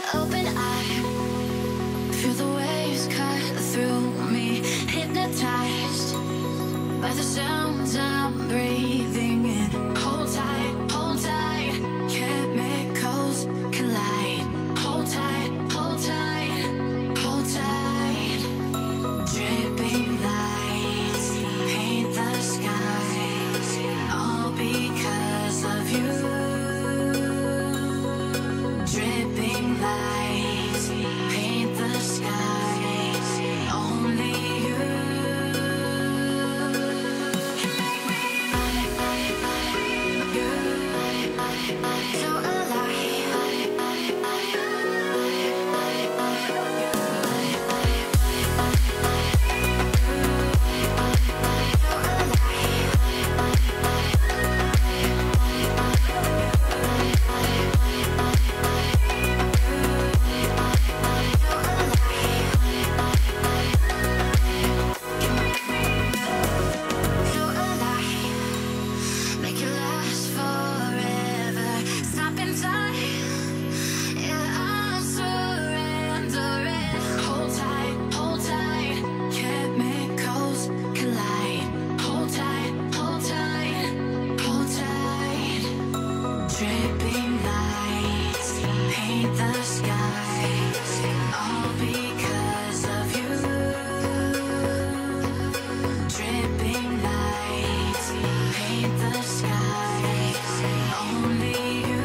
Open eye, feel the waves cut through me, hypnotized by the sounds I'm breathing in. Hold tight, chemicals collide. Hold tight, hold tight, hold tight. Dripping lights paint the skies, all because of you. Dripping lights paint the skies, only you. So make it last forever. Stop in time. Yeah, I'm surrendering. Hold tight, chemicals collide. Hold tight, hold tight, hold tight. Dripping lights paint the skies, all because of you. Dripping lights paint the skies, only you.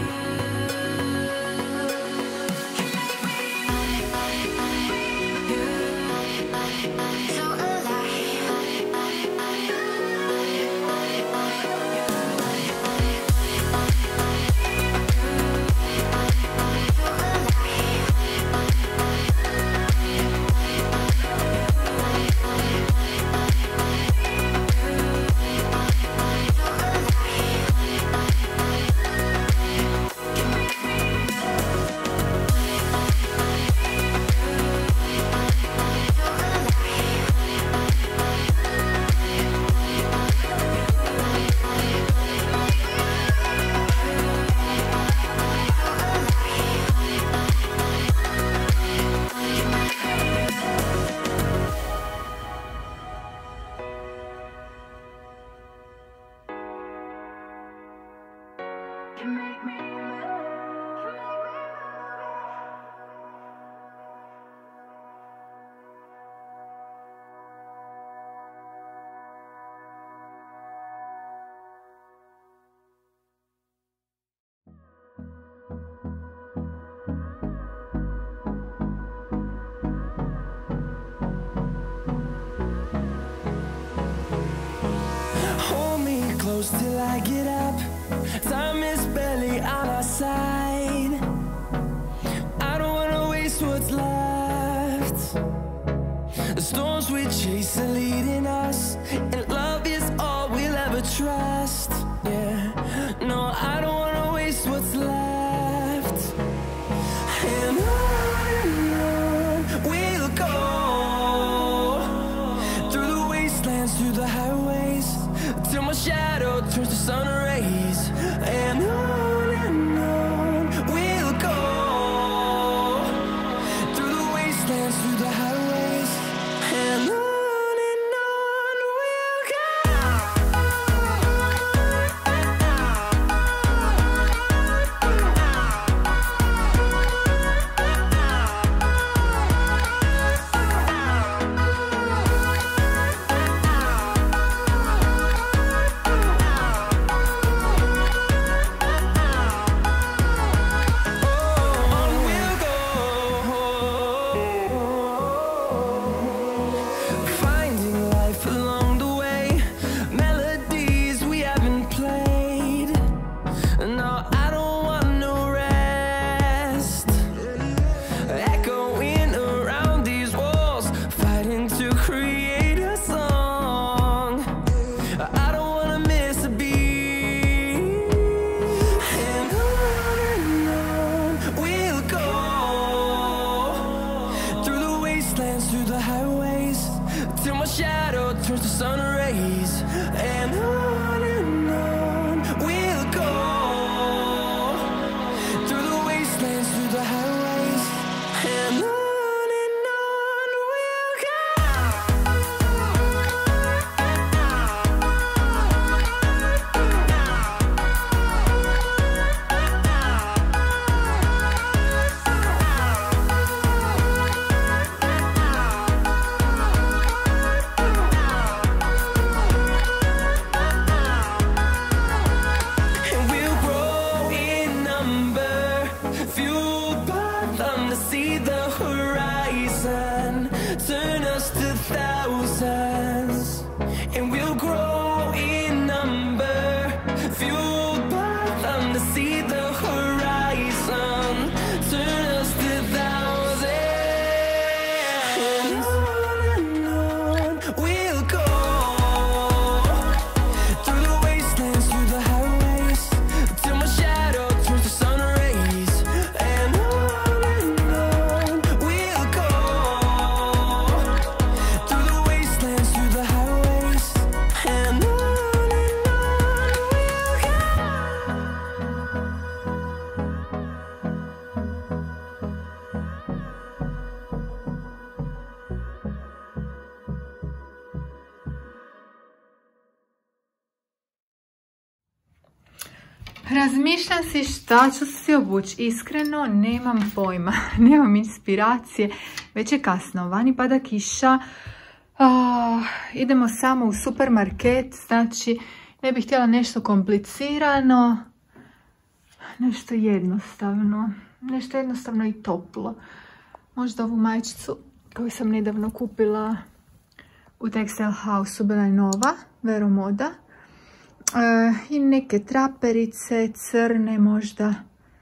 So you make me Hold me close till I get up. Time is barely on our side. I don't wanna waste what's left. The storms we chase are leading us, and love is all we'll ever trust. Yeah, no, I don't wanna waste what's left. And on we'll go, through the wastelands, through the highways, till my shadow turns to sun rays. And on we'll go, through the wastelands, through the highways. And on we'll go. Razmišljam si šta ću si obući. Iskreno, nemam pojma. Nemam inspiracije. Već je kasno. Vani pada kiša. Idemo samo u supermarket. Znači, ne bih htjela nešto komplicirano. Nešto jednostavno. Nešto jednostavno i toplo. Možda ovu majičicu koju sam nedavno kupila u Textile House-u. Bila je nova. Vero Moda. I neke traperice, crne možda.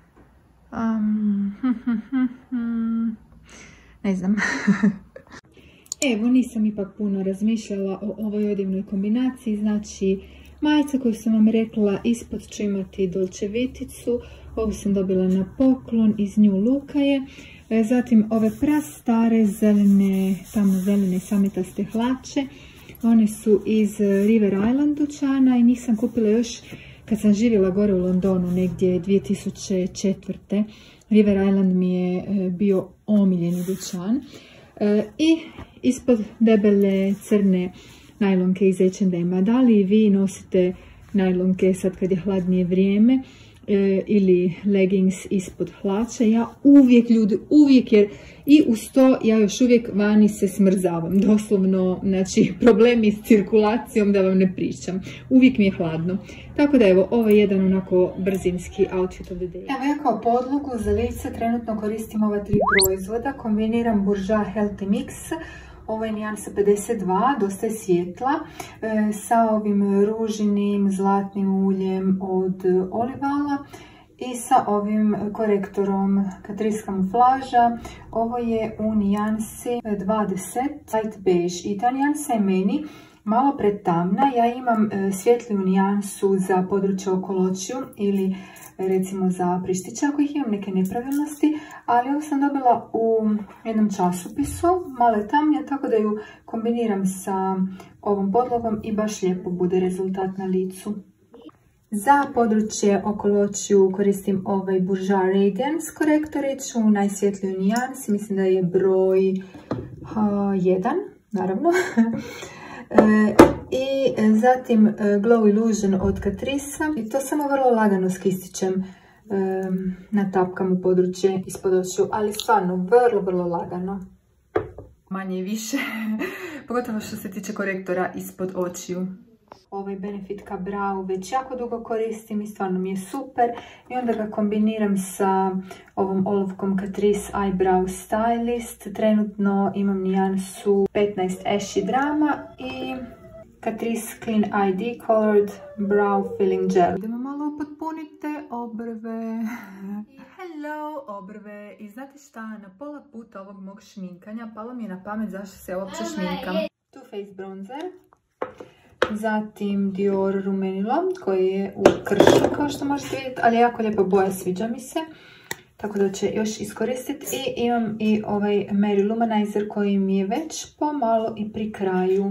Ne znam. Evo, nisam ipak puno razmišljala o ovoj odjevnoj kombinaciji. Znači, majica koju sam vam rekla, ispod ću imati Dolce Viticu. Ovu sam dobila na poklon, iz New Looka je. Zatim ove prastare zelene, tamno-zelene samitaste hlače. One su iz River Island dućana i njih sam kupila još kad sam živjela gore u Londonu negdje 2004. River Island mi je bio omiljeni dućan. I ispod debele crne najlonke iz H&M-a. Da li vi nosite najlonke sad kad je hladnije vrijeme ili leggings ispod hlača? Ja uvijek, ljudi, uvijek, jer i uz to ja još uvijek vani se smrzavam. Doslovno, znači, problemi s cirkulacijom da vam ne pričam. Uvijek mi je hladno. Tako da evo, ovo je jedan onako brzinski outfit of the day. Evo, ja kao podlogu za lice trenutno koristim ova 3 proizvoda. Kombiniram Bourjois Healthy Mix. Ovo je nijansa 52, dosta je svijetla, sa ovim ružinim zlatnim uljem od Olivala i sa ovim korektorom Catrice Camouflage. Ovo je u nijansi 20 light beige i ta nijansa je meni malo pretamna. Ja imam svjetliju nijansu za područje okolo očiju ili recimo za prištiće ako ih imam neke nepravilnosti, ali ovu sam dobila u jednom časopisu, malo je tamnija, tako da ju kombiniram sa ovom podlogom i baš lijepo bude rezultat na licu. Za područje okolo očiju koristim ovaj Bourjois Radiance korektorić u najsvjetlijoj nijansi, mislim da je broj 1, naravno. I zatim Glow Illusion od Catrice i to samo vrlo lagano skistićem, natapkam u područje ispod očiju, ali stvarno vrlo lagano. Manje i više, pogotovo što se tiče korektora ispod očiju. Ovaj Benefit Ka Brow već jako dugo koristim i stvarno mi je super. I onda ga kombiniram sa ovom olovkom Catrice Eyebrow Stylist. Trenutno imam nijansu 15 Ashy Drama i Catrice Clean ID Colored Brow Filling Gel. Idemo malo potpuniti te obrve. Hello obrve. I znate šta, na pola puta ovog mog šminkanja palo mi je na pamet zašto se uopće šminkam. Too Faced Bronzer. Zatim Dior Rumenilo koji je u kršu kao što možete vidjeti, ali jako lijepa boja, sviđa mi se. Tako da će još iskoristiti. I imam i ovaj Mary Luminizer koji mi je već pomalo i pri kraju.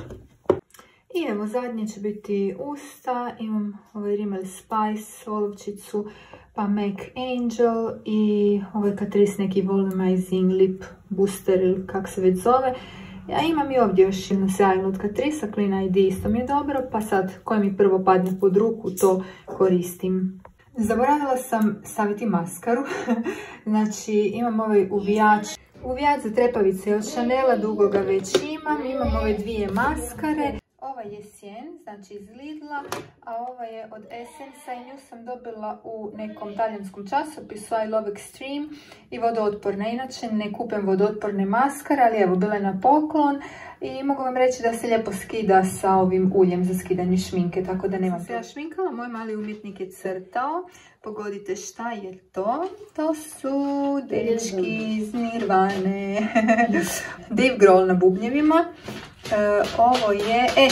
I evo zadnje će biti usta. Imam ovaj Rimmel Spice olovčicu, pa MAC Angel i ovaj Catrice neki Volumizing Lip Booster ili kak se već zove. Ja imam i ovdje još jednu sjajnu od Catrice, Clean ID isto mi je dobro, pa sad koje mi prvo padne pod ruku to koristim. Zaboravila sam staviti maskaru, znači imam ovaj uvijač za trepavice od Chanela, dugo ga već imam ove 2 maskare. Ova je Sien, znači iz Lidla, a ova je od Essence-a i nju sam dobila u nekom talijanskom časopisu I Love Extreme i vodootporna. Inače ne kupim vodootporne maskare, ali evo bila je na poklon i mogu vam reći da se lijepo skida sa ovim uljem za skidanje šminke, tako da nemam. Ja šminkala, moj mali umjetnik je crtao. Pogodite šta je to? To su dečki iz Nirvane. Dave Grohl na bubnjevima. Ovo je,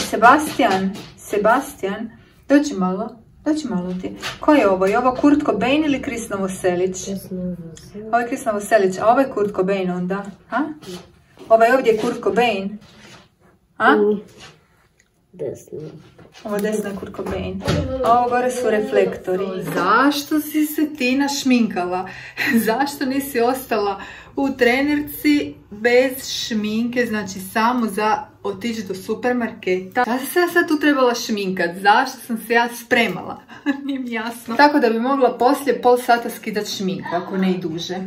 Sebastian, dođi malo ti. Ko je ovo? Je ovo Kurt Cobain ili Chris Novoselic? Ovo je Chris Novoselic, a ovo je Kurt Cobain onda? Ovaj ovdje je Kurt Cobain? desno. Ovo desno je Kurt Cobain. A ovo gore su reflektori. Zašto si se ti našminkala? Zašto nisi ostala u trenerci bez šminke, znači samo za otići do supermarketa? Da sam se ja sad tu trebala šminkat? Zašto sam se ja spremala? Nije mi jasno. Tako da bi mogla poslije pol sata skidat šminku, ako ne i duže.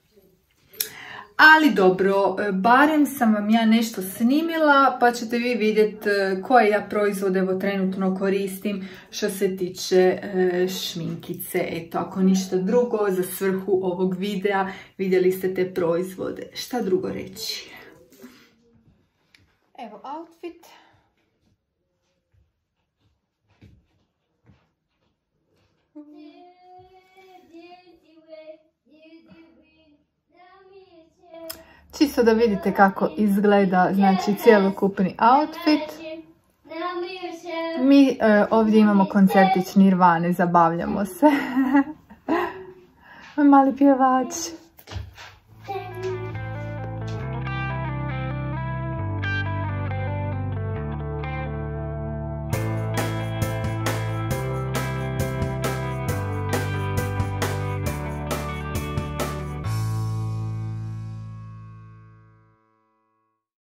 Ali dobro, barem sam vam ja nešto snimila, pa ćete vi vidjeti koje ja proizvode evo trenutno koristim što se tiče šminkice. Eto, ako ništa drugo, za svrhu ovog videa vidjeli ste te proizvode. Šta drugo reći? Evo outfit. Čisto da vidite kako izgleda, znači cjelokupni outfit. Mi ovdje imamo koncertić Nirvane, zabavljamo se. Mali pjevač.